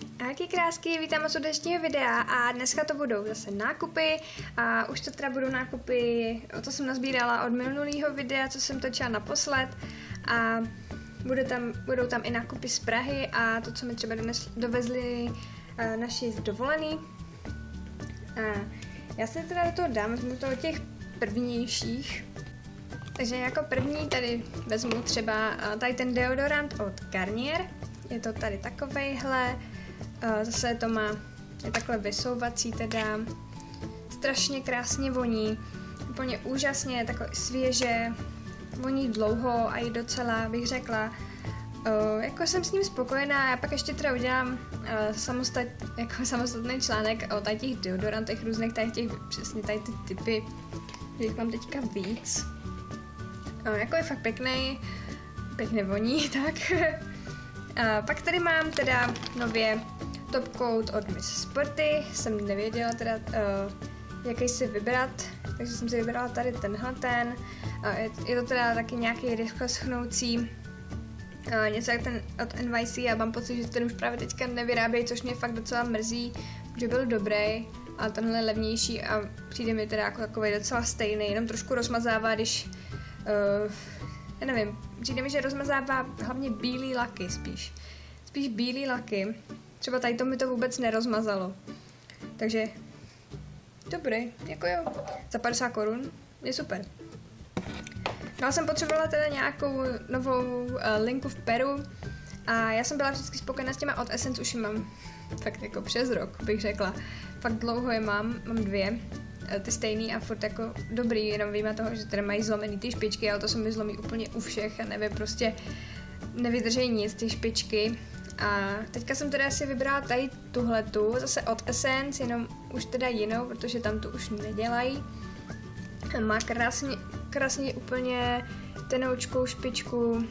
Ahojky krásky, vítám vás u dnešního videa a dneska to budou zase nákupy a už to teda budou nákupy, to jsem nazbírala od minulého videa, co jsem točila naposled a budou tam i nákupy z Prahy a to, co mi třeba dovezli naši z dovolený. A já se teda do toho dám, vezmu to od těch prvnějších. Takže jako první tady vezmu třeba tady ten deodorant od Garnier. Je to tady takovejhle, zase to je takhle vysouvací teda, strašně krásně voní, úplně úžasně, takové svěže, voní dlouho a i docela bych řekla, jako jsem s ním spokojená. Já pak ještě teda udělám samostatný článek o tady těch deodorantech různých, tady těch, přesně tady ty typy, že jich mám teďka víc. Jako je fakt pěkně voní, tak. Pak tady mám teda nově top coat od Miss Sporty, jsem nevěděla teda, jaký si vybrat, takže jsem si vybrala tady tenhle. Je to teda taky nějaký rychle schnoucí, něco jak ten od NYC, já mám pocit, že ten už právě teďka nevyrábějí, což mě fakt docela mrzí, že byl dobrý, ale tenhle je levnější a přijde mi teda jako takový docela stejný, jenom trošku rozmazává, když já nevím, přijde mi, že rozmazává hlavně bílý laky spíš bílý laky, třeba tady to mi to vůbec nerozmazalo, takže dobrý, jako jo, za 50 korun je super. No a jsem potřebovala teda nějakou novou linku v peru a já jsem byla vždycky spokojená s těma od Essence, už ji mám fakt jako přes rok, bych řekla, fakt dlouho je mám dvě, ty stejný a furt jako dobrý, jenom víme toho, že teda mají zlomený ty špičky, ale to se mi zlomí úplně u všech a nevím, prostě nevydrží nic ty špičky. A teďka jsem teda si vybrala tady tuhletu, zase od Essence, jenom už teda jinou, protože tam tu už nedělají. Má krásně úplně tenoučkou špičku.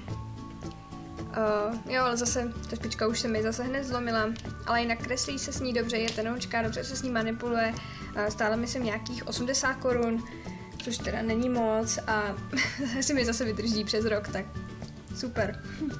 Jo, ale zase ta špička už se mi zase hned zlomila, ale jinak kreslí se s ní dobře, je tenoučká, dobře se s ní manipuluje, stále myslím nějakých 80 korun, což teda není moc a si mi zase vydrží přes rok, tak super.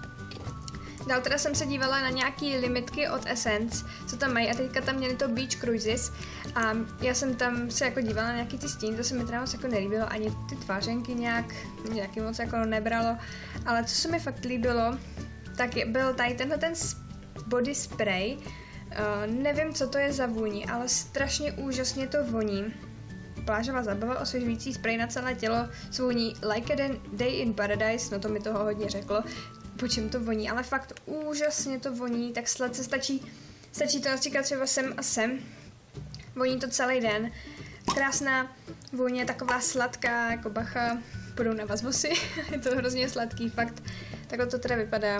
Dál teda jsem se dívala na nějaký limitky od Essence, co tam mají a teďka tam měli to Beach Cruises a já jsem tam se jako dívala na nějaký ty stíny, to se mi teda moc jako nelíbilo, ani ty tvářenky nějaký moc jako nebralo, ale co se mi fakt líbilo, tak byl tady tenhle ten body spray, nevím, co to je za vůni, ale strašně úžasně to voní. Plážová zábava, osvěžující spray na celé tělo s vůní Like a Day in Paradise, no to mi toho hodně řeklo, po čem to voní, ale fakt úžasně to voní, tak sladce stačí to například třeba sem a sem, voní to celý den, krásná vůně, taková sladká, jako bacha, půjdou na vás vosy, je to hrozně sladký, fakt, takhle to teda vypadá.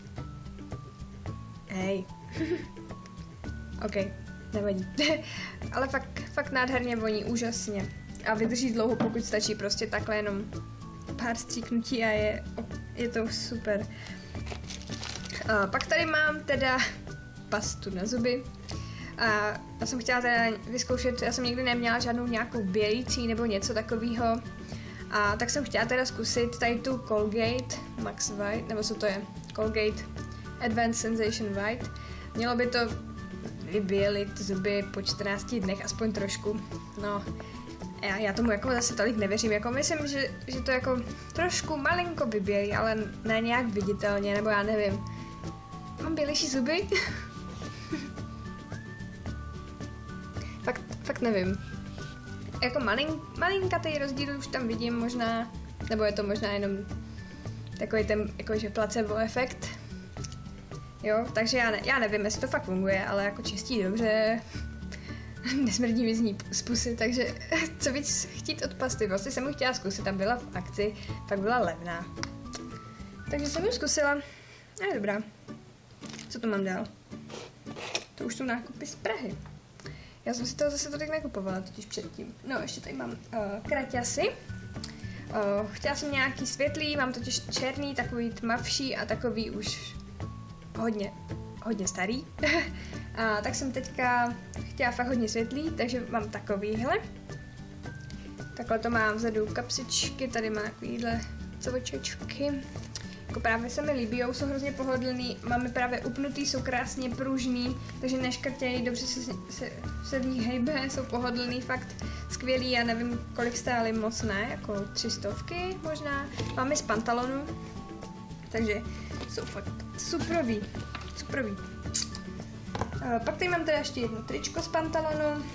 Hej. OK, nevadí. Ale fakt nádherně voní, úžasně. A vydrží dlouho, pokud stačí prostě takhle jenom pár stříknutí a je to super. Pak tady mám teda pastu na zuby. A já jsem chtěla teda vyzkoušet, já jsem nikdy neměla žádnou nějakou bělící nebo něco takového. A tak jsem chtěla teda zkusit tady tu Colgate Max White, nebo co to je? Colgate Advanced Sensation White. Mělo by to vybělit zuby po 14 dnech, aspoň trošku. No, já tomu jako zase tolik nevěřím, jako myslím, že to jako trošku malinko vybělí, ale ne nějak viditelně, nebo já nevím. Mám bělejší zuby? fakt nevím. Jako malinkatý rozdíl už tam vidím možná, nebo je to možná jenom takový ten jakože placebo efekt. Jo, takže já nevím, jestli to fakt funguje, ale jako čistí dobře, nesmrdí mi z ní z pusy, takže co víc chtít od pasty, vlastně jsem ji chtěla zkusit, tam byla v akci, fakt byla levná. Takže jsem ji zkusila, a je dobrá. Co tu mám dál? To už jsou nákupy z Prahy. Já jsem si to zase tolik nekupovala, totiž předtím. No, ještě tady mám kraťasy. Chtěla jsem nějaký světlý, mám totiž černý, takový tmavší a takový už hodně starý. Tak jsem teďka chtěla fakt hodně světlý, takže mám takovýhle. Takhle to mám vzadu kapsičky, tady má takovýhle covočečky. Jako právě se mi líbí, jsou hrozně pohodlný, máme právě upnutý, jsou krásně pružný, takže neškrtějí, dobře se v nich hejbe, jsou pohodlný, fakt skvělý, já nevím, kolik stály, moc ne, jako 300 možná, máme z pantalonu, takže jsou fakt superový. Pak tady mám teda ještě jedno tričko z pantalonu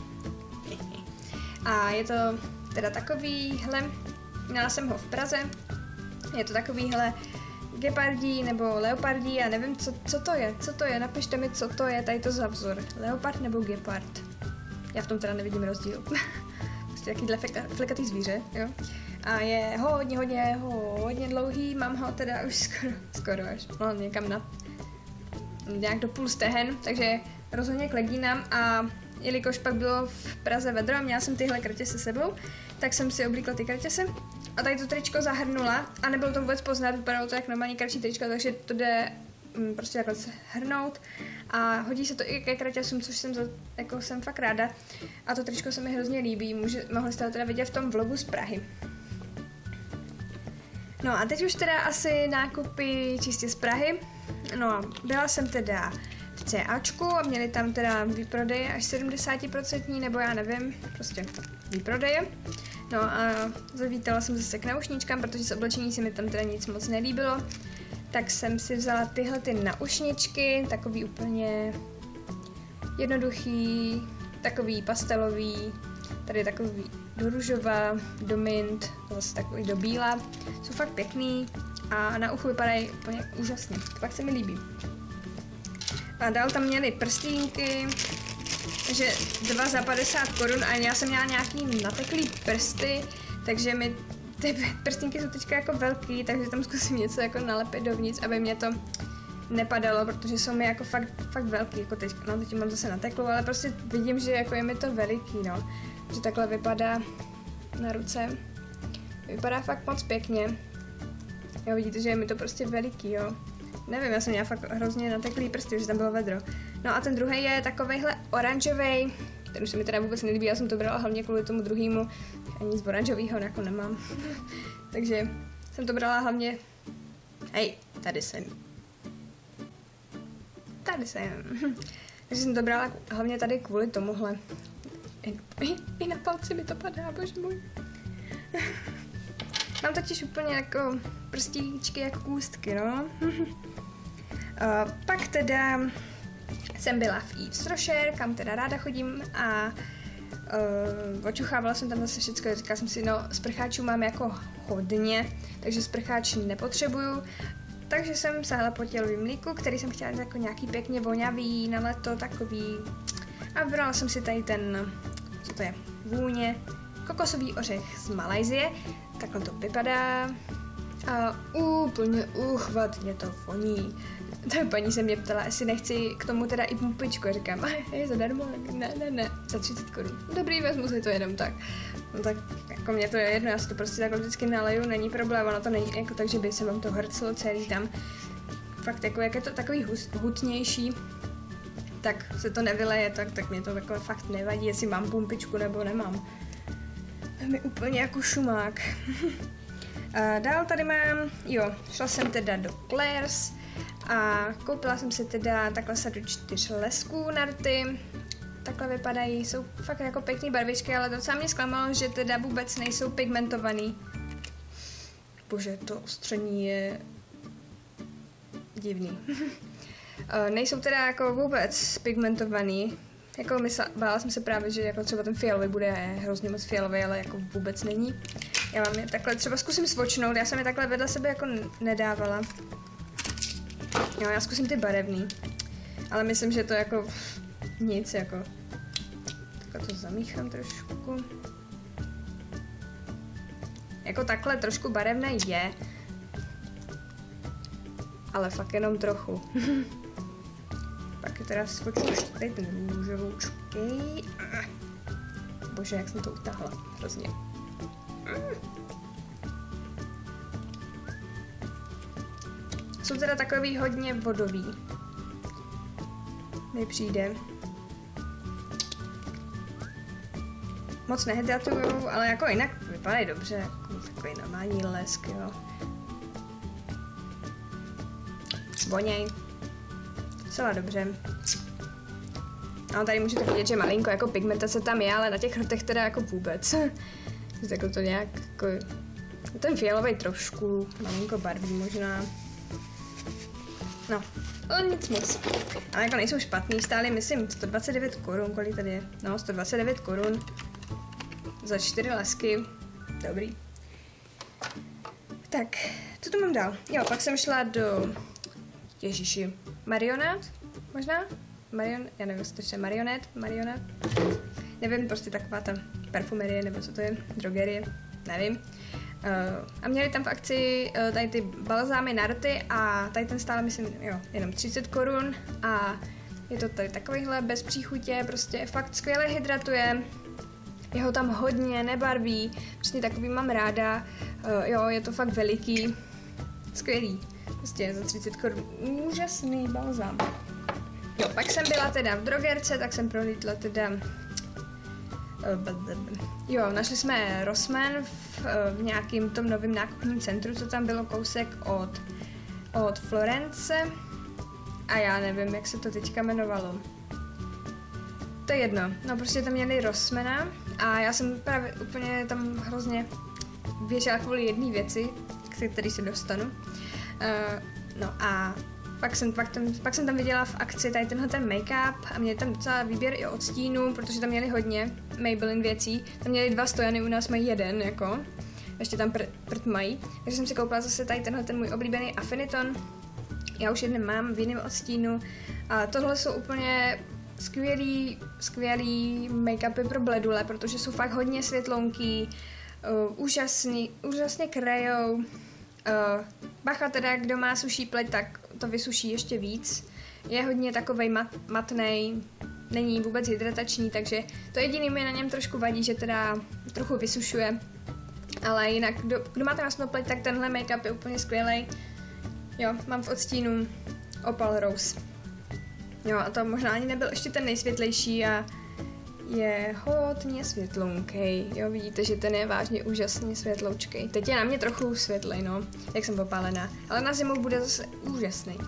a je to teda takovýhle, měla jsem ho v Praze, je to takovýhle gepardí nebo leopardí, já nevím, co to je, napište mi, co to je, tady to za vzor, leopard nebo gepard, já v tom teda nevidím rozdíl, prostě takovýhle flekatý zvíře, jo, a je hodně dlouhý, mám ho teda už skoro až, no někam nějak do půl stehen, takže rozhodně k legínám a jelikož pak bylo v Praze vedro a měla jsem tyhle kratěse se sebou, tak jsem si oblíkla ty kratěse a tady to tričko zahrnula a nebylo to vůbec poznat, vypadalo to jak normální kratší tričko, takže to jde prostě takhle hrnout a hodí se to i ke kratěsům, což jsem fakt ráda a to tričko se mi hrozně líbí, mohli jste ho teda vidět v tom vlogu z Prahy. No a teď už teda asi nákupy čistě z Prahy. No, byla jsem teda v CAčku a měli tam teda výprodeje až 70%, nebo já nevím, prostě výprodeje. No a zavítala jsem zase k naušničkám, protože z oblečení se mi tam teda nic moc nelíbilo. Tak jsem si vzala tyhle ty naušničky, takový úplně jednoduchý, takový pastelový, tady takový do růžova, do mint, zase takový do bíla. Jsou fakt pěkný a na uchu vypadají úplně úžasně, to fakt se mi líbí. A dál tam měli prstínky, že 2 za 50 korun a já jsem měla nějaký nateklý prsty, takže mi ty prstínky jsou teďka jako velký, takže tam zkusím něco jako nalepit dovnitř, aby mě to nepadalo, protože jsou mi jako fakt velký, jako teď, no teď mám zase nateklou, ale prostě vidím, že jako je mi to veliký, no, že takhle vypadá na ruce, vypadá fakt moc pěkně, jo, vidíte, že je mi to prostě veliký, jo, nevím, já jsem měla fakt hrozně nateklý prsty, že tam bylo vedro, no a ten druhý je takovejhle oranžovej, ten už se mi teda vůbec nelíbí, já jsem to brala hlavně kvůli tomu druhému, ani nic oranžovýho jako nemám, takže jsem to brala hlavně, hej, tady jsem. Takže jsem to brala hlavně tady kvůli tomuhle. I na palci mi to padá, bože můj. Mám totiž úplně jako prstíčky jak kůstky, no. Pak teda jsem byla v Yves Rocher, kam teda ráda chodím a očuchávala jsem tam zase všechno, říkala jsem si, no sprcháčů mám jako hodně, takže sprcháč nepotřebuju. Takže jsem sáhla po tělovým mlíku, který jsem chtěla jako nějaký pěkně voňavý, na leto takový. A vybrala jsem si tady ten, co to je, vůně, kokosový ořech z Malajsie. Takhle to vypadá. A úplně uchvatně to voní. Ta paní se mě ptala, jestli nechci k tomu teda i pumpičku. Říkám, je zadarmo, ne, za 30 korun. Dobrý, vezmu si to jenom tak. No tak jako mě to je jedno, já si to prostě takhle vždycky naleju, není problém, ono to není jako tak, že by se vám to hrclo celý tam. Fakt jako, jak je to takový hutnější, tak se to nevyleje, tak mě to takhle fakt nevadí, jestli mám pumpičku nebo nemám. To je mi úplně jako šumák. A dál tady mám, šla jsem teda do Claire's a koupila jsem si teda takhle sadu 4 lesků na rty. Takhle vypadají, jsou fakt jako pěkný barvičky, ale docela mě zklamalo, že teda vůbec nejsou pigmentovaný. Bože, to ostření je divný. Nejsou teda jako vůbec pigmentovaný. Jako bála jsem se právě, že jako třeba ten fialový bude hrozně moc fialový, ale jako vůbec není. Já vám je takhle třeba zkusím svočnout, já jsem je takhle vedle sebe jako nedávala. Jo, já zkusím ty barevný. Ale myslím, že to jako nic jako. Takhle to zamíchám trošku. Jako takhle trošku barevné je. Ale fakt jenom trochu. Pak je teda skoču ještě tady ten růžovoučkej. Bože, jak jsem to utáhla. Hrozně. Jsou teda takový hodně vodový. Mi přijde. Moc nehydratujou, ale jako jinak vypadají dobře. Jako takový normální lesk, jo. voněj. Docela dobře. No, tady můžete vidět, že malinko jako pigmentace tam je, ale na těch rtech teda jako vůbec. Jako to nějak jako... Ten fialový trošku, malinko barví možná. No, ale nic moc. Ale jako nejsou špatný, stály myslím 129 korun, kolik tady je? No, 129 korun. Za 4 lesky. Dobrý. Tak, co tu mám dál? Jo, pak jsem šla do... Ježiši. Marionát? Možná? Já nevím, jestli to je marionát? Nevím, prostě taková ta parfumerie, nebo co to je, drogerie, nevím. A měli tam v akci tady ty balzámy na rty a tady ten stál, myslím, jo, jenom 30 korun a je to tady takovýhle bez příchutě, prostě fakt skvěle hydratuje, je ho tam hodně, nebarví, prostě takový mám ráda, jo, je to fakt veliký, skvělý, prostě za 30 korun, úžasný balzám. Jo, pak jsem byla teda v drogerce, tak jsem prohlídla teda... Jo, našli jsme Rossmann v nějakým tom novém nákupním centru, co tam bylo kousek od Florence. A já nevím, jak se to teďka jmenovalo. To je jedno, no prostě tam měli Rossmanna a já jsem právě úplně tam hrozně běžela kvůli jedné věci, k který se dostanu. No a pak jsem tam viděla v akci tady tenhle ten make-up a měli tam docela výběr i od stínů, protože tam měli hodně Maybelline věcí. Tam měli 2 stojany, u nás mají 1, jako. Ještě tam prd mají. Takže jsem si koupila zase tady tenhle ten můj oblíbený Affiniton. Já už jeden mám v jiném odstínu. A tohle jsou úplně skvělý make-upy pro bledule, protože jsou fakt hodně světlonký, úžasně krajou. Bacha teda, kdo má suší pleť, tak to vysuší ještě víc. Je hodně takovej matnej, není vůbec hydratační, takže to jediný mi na něm trošku vadí, že teda trochu vysušuje. Ale jinak, kdo má krásnou pleť, tak tenhle make-up je úplně skvělej. Jo, mám v odstínu Opal Rose. Jo, a to možná ani nebyl ještě ten nejsvětlejší a je hodně světlounkej. Jo, vidíte, že ten je vážně úžasně světloučkej. Teď je na mě trochu světlej, no, jak jsem popálená. Ale na zimu bude zase úžasný.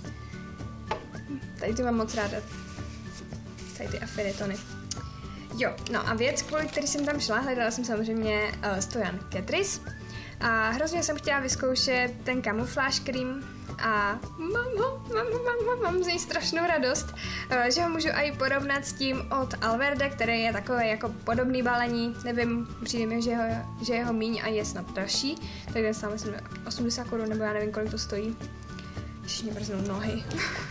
Tady ty mám moc ráda. Tady ty Affinitony. Jo, no a věc, kvůli který jsem tam šla, hledala jsem samozřejmě stojan Catrice. A hrozně jsem chtěla vyzkoušet ten kamufláž cream a mám z něj strašnou radost, že ho můžu i porovnat s tím od Alverde, který je takový jako podobný balení, nevím, přijde mi, že jeho míň a je snad dražší, tak ten sám myslím 80 korun, nebo já nevím, kolik to stojí. Ještě mě brznou nohy.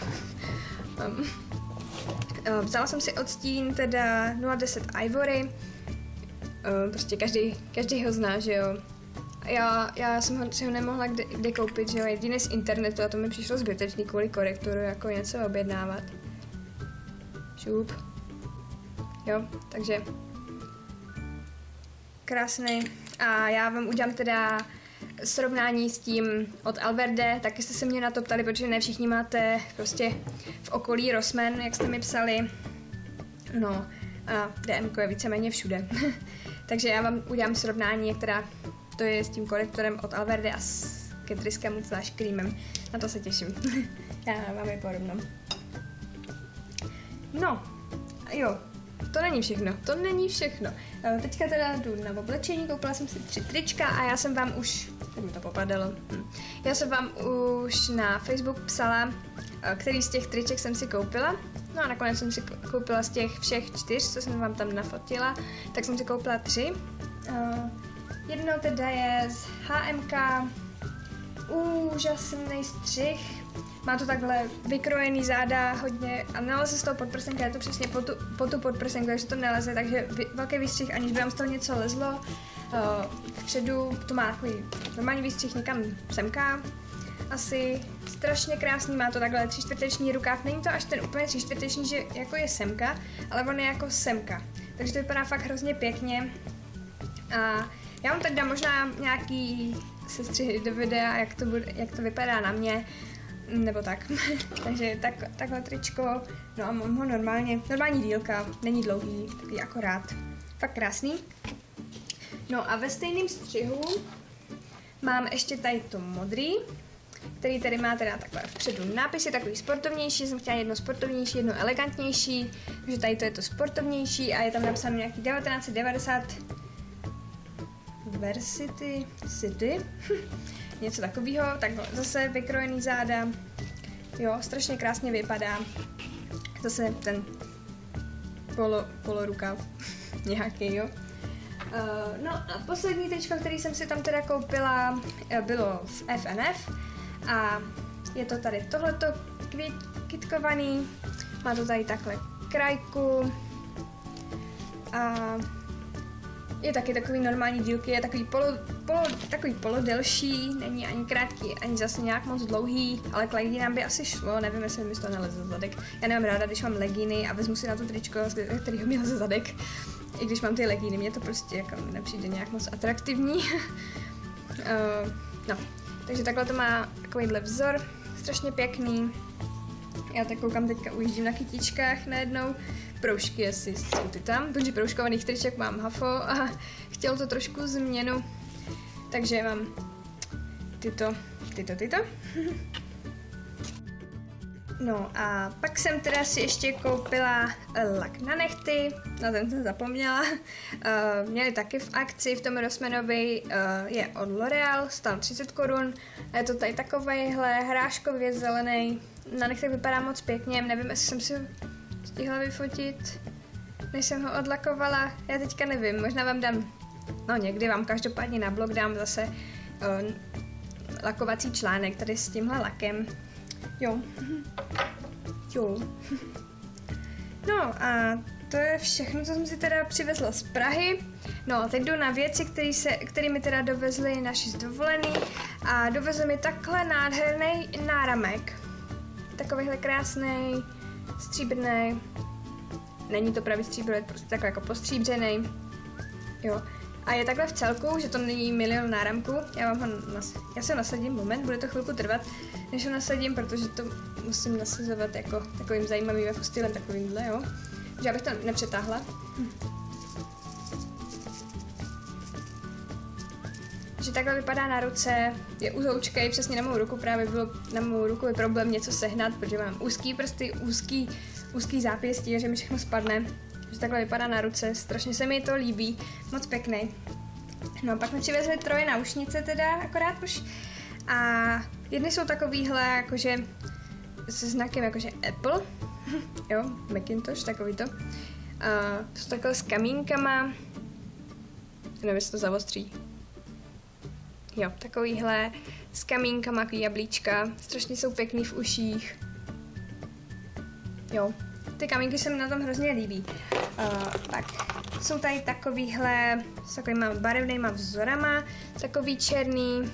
Vzala jsem si odstín teda 010 Ivory, prostě každý ho zná, že jo. Já jsem si ho nemohla kde koupit, že jo, jedině z internetu a to mi přišlo zbytečný kvůli korekturu, jako něco objednávat. Šup. Jo, takže krásný. A já vám udělám teda srovnání s tím od Alverde, taky jste se mě na to ptali, protože ne všichni máte prostě v okolí Rossmann, jak jste mi psali. No a DMko je víceméně všude. Takže já vám udělám srovnání, jak teda to je s tím korektorem od Alverde a s Catrice Camouflage creamem. Na to se těším. Já vám je porovnám. No, jo, to není všechno. Teďka teda jdu na oblečení, koupila jsem si 3 trička a já jsem vám už, tak mi to popadalo, já jsem vám už na Facebook psala, který z těch triček jsem si koupila. No a nakonec jsem si koupila z těch všech 4, co jsem vám tam nafotila, tak jsem si koupila 3. Jedno teda je z HMK, úžasný střih, má to takhle vykrojený záda hodně a neleze z toho podprsenka, je to přesně po tu podprsenku, takže to neleze, takže velký výstřih, aniž by vám z toho něco lezlo. Vpředu to má takový normální výstřih někam semka, asi strašně krásný, má to takhle 3/4 rukáv, není to až ten úplně 3/4, že jako je semka, ale on je jako semka, takže to vypadá fakt hrozně pěkně. A já vám tak dám možná nějaký sestřihy do videa, jak to vypadá na mě, nebo tak. Takže takhle tričko, no a mám ho normální dílka, není dlouhý, takový akorát. Fakt krásný. No a ve stejném střihu mám ještě tady to modrý. který tady má teda takhle vpředu nápisy, takový sportovnější, jsem chtěla jedno sportovnější, jedno elegantnější, takže tady to je to sportovnější a je tam napsáno nějaký 1990 Varsity City, něco takového, tak zase vykrojený záda, jo, strašně krásně vypadá, zase ten polorukav nějaký, jo. No a poslední tričko, který jsem si tam teda koupila, bylo v FNF a je to tady tohleto kytkovaný, má to tady takhle krajku a je taky takový normální dílky, je takový polodelší, není ani krátký, ani zase nějak moc dlouhý, ale k legínám by asi šlo, nevím, jestli mi to neleze zadek. Já nemám ráda, když mám legíny a vezmu si na to tričko, kterýho mi leze zadek. I když mám ty legíny, mě to prostě jako nepřijde nějak moc atraktivní. No, takže takhle to má takovýhle vzor, strašně pěkný. Já tak koukám, teďka ujíždím na kytičkách najednou. Proužky asi jsou ty tam, protože proužkovaných triček mám hafo a chtěl to trošku změnu. Takže mám tyto. No a pak jsem teda si ještě koupila lak na nehty, na ten jsem zapomněla. Měli taky v akci v tom Rossmanovi, je od L'Oreal, stál 30 korun. Je to tady takovejhle hráškově zelený, na nechtech vypadá moc pěkně, nevím, jestli jsem si ho stihla vyfotit, než jsem ho odlakovala, já teďka nevím, možná vám dám, no někdy vám každopádně na blog dám zase lakovací článek tady s tímhle lakem. Jo. No a to je všechno, co jsem si teda přivezla z Prahy. No a teď jdu na věci, které mi teda dovezly naši z dovolený a dovezli mi takhle nádherný náramek. Takovýhle krásný, stříbrný. Není to pravý stříbro, je prostě takový jako postříbřený. Jo. A je takhle v celku, že to není milion náramků. Já se nasadím, moment, bude to chvilku trvat, než ho nasadím, protože to musím nasazovat jako takovým zajímavým jako stylem, takovýmhle, jo. Že abych to nepřetáhla. Že takhle vypadá na ruce, je uzoučkej, přesně na mou ruku, právě bylo na mou ruku je problém něco sehnat, protože mám úzký prsty, úzký zápěstí, že mi všechno spadne. Že takhle vypadá na ruce, strašně se mi to líbí, moc pěkný. No a pak mi přivezli 3 náušnice teda, akorát už. A jedny jsou takovýhle, jakože se znakem jakože Apple, jo, Macintosh, takový to. Jsou takhle s kamínkama, nevím, jestli to zavostří. Jo, takovýhle s kamínkama, takový jablíčka, strašně jsou pěkný v uších. Jo, ty kamínky se mi na tom hrozně líbí. Pak jsou tady takovýhle s takovýma barevnýma vzorama, takový černý.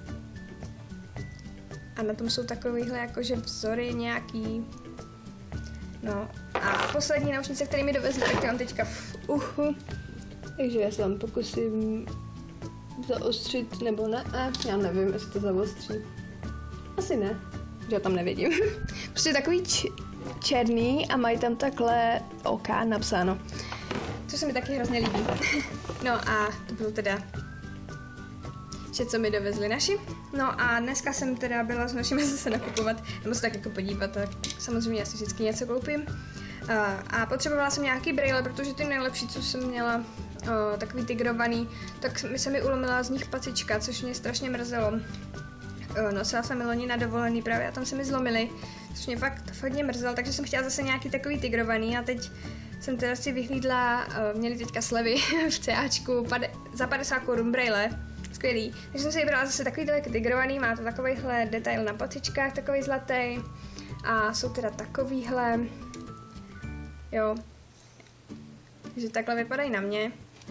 A na tom jsou takovýhle jakože vzory nějaký. No a poslední náušnice, které mi dovezly, tak mám teďka v uchu. Takže já se vám pokusím zaostřit nebo ne. Já nevím, jestli to zaostří. Asi ne, že já tam nevidím. Prostě takový černý a mají tam takhle OK napsáno. Což se mi taky hrozně líbí. No a to bylo teda vše, co mi dovezli naši. No a dneska jsem teda byla s našimi zase nakupovat, nebo se tak jako podívat, tak samozřejmě asi vždycky něco koupím. A potřebovala jsem nějaký brejle, protože ty nejlepší, co jsem měla, takový tigrovaný, tak se mi ulomila z nich pacička, což mě strašně mrzelo. Nosila jsem je loni na dovolený právě a tam se mi zlomily, což mě fakt hodně mrzelo, takže jsem chtěla zase nějaký takový tigrovaný a teď jsem teda si vyhlídla, měli teďka slevy v CAčku za 50 korun brejle, skvělý. Takže jsem si vybrala zase takový tigrovaný, má to takovýhle detail na pacičkách, takový zlatý a jsou teda takovýhle, jo, takže takhle vypadají na mě,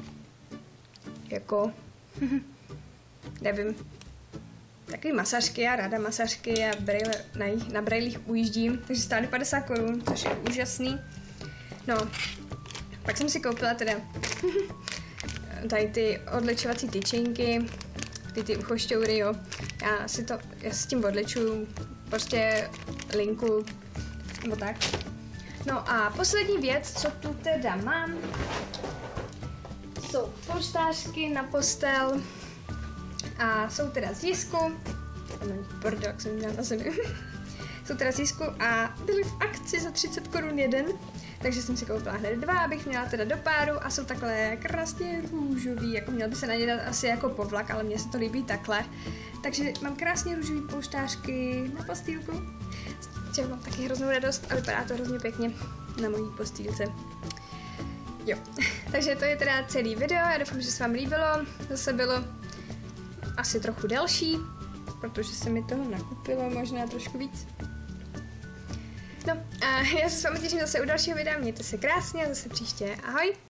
jako, nevím, takový masažky, já ráda masažky a brejle, na brejlích ujíždím, takže stály 50 korun, což je úžasný. No, pak jsem si koupila teda tady ty odličovací tyčinky, ty uchošťoury, jo. Já s tím odličuju prostě linku, nebo tak. No a poslední věc, co tu teda mám, jsou polštářky na postel a jsou teda z Jisku. bordel, jak jsem měla na zemi. Jsou teda získu a byly v akci za 30 korun jeden, takže jsem si koupila hned 2, abych měla teda do páru a jsou takhle krásně růžový, jako měl by se na ně dát asi jako povlak, ale mně se to líbí takhle. Takže mám krásně růžový polštářky na postýlku, s čím mám taky hroznou radost a vypadá to hrozně pěkně na mojí postýlce. Jo, takže to je teda celý video, já doufám, že se vám líbilo, zase bylo asi trochu delší, protože se mi toho nakupilo možná trošku víc. No a já se s vámi těším zase u dalšího videa, mějte se krásně a zase příště, ahoj!